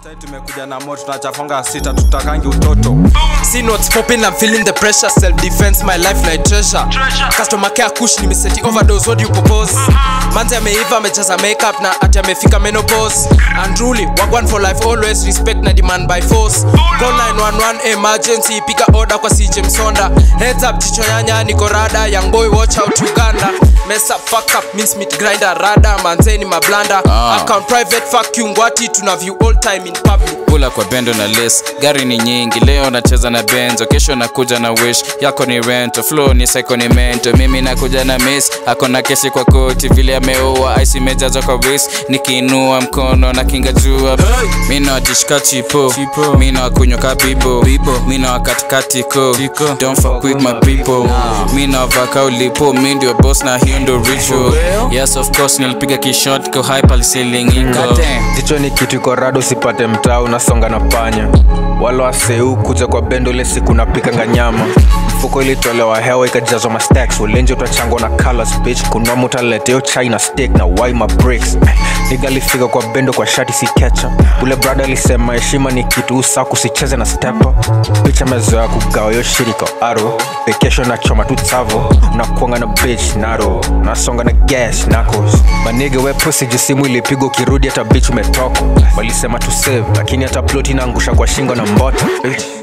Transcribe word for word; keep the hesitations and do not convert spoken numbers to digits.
Sai tumekuja na moto tunachafonga sita tutakangi utoto. See what's popping, I'm feeling the pressure. Self defense, my life like treasure. Customer care kush nimeseti overdose, what do you propose? Manzi ameiva amechaza makeup na ati amefika menopause. Unruly, wagwan for life, always respect na demand by force. Call nine one one emergency, pika order kwa C J Msonda. Heads up chicho nyanya niko rada, young boy watch out Uganda. Mess up, fuck up, mince meat grinder, rada, manzeni mablanda. uh. Account private, fuck you ngwati, tuna view all time in public. Pula kwa bendo na list, gari ni nyingi, leo nacheza na benzo, kesho nakuja na wish, yako ni rento, flow ni psycho ni mento, mimi nakuja na miss, ako na kesi kwa koti, vile ameoa, ice imejaza kwa wrist, nikiinua mkono na kinga jua, hey. Mina watishika chipo, mina wakunywa kabibo, mina wakatikati ko, don't fuck with my people, mina wavaka ulipo, mi ndio boss na hiyo ndo ritual, yes of course nilipiga kishot ko high pal ceiling iko. Jicho ni kitu iko rado sipate mtao nasonga na panya. Walo wa C E E kuja kwa bendo ile siku napika nganyama. Mfuko ilitolewa hewa ikajazwa ma stacks. Ulenje utachangwa na colors bitch. Kuna mtu aleteo China steak na why my bricks. Nigga alifika kwa bendo kwa shati si ketchup. Ule brother alisema heshima ni kitu usaku sicheze na stepper. Bitch amezoea kugawa yo shit kwa aro. Vacation na choma tu tavo. Unakuanga na bitch naro. Unasonga na gas Narcos. Manige we pussy jisimu ilipigwa kirudi hata bitch umetoka. Walisema tu save lakini hata plot inaangusha kwa shingo na mbota bitch.